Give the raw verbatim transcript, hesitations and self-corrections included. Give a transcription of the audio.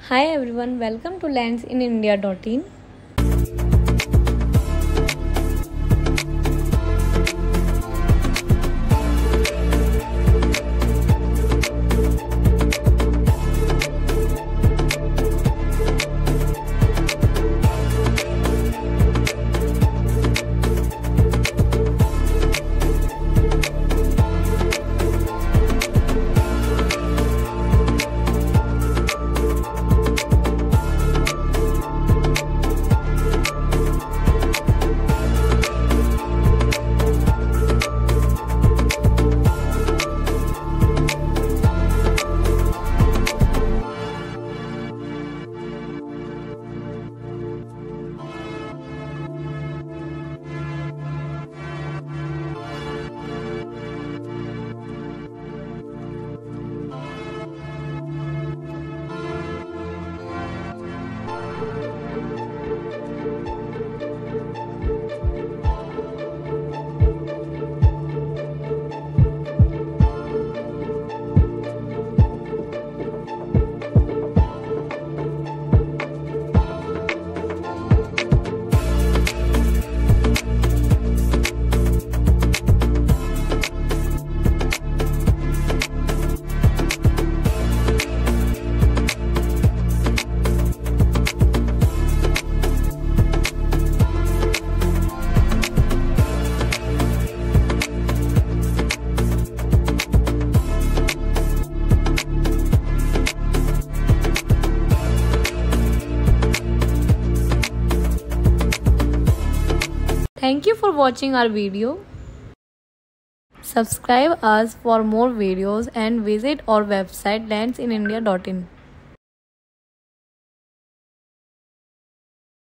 Hi everyone, welcome to lands in india dot in. Thank you for watching our video. Subscribe us for more videos and visit our website lands in india dot in.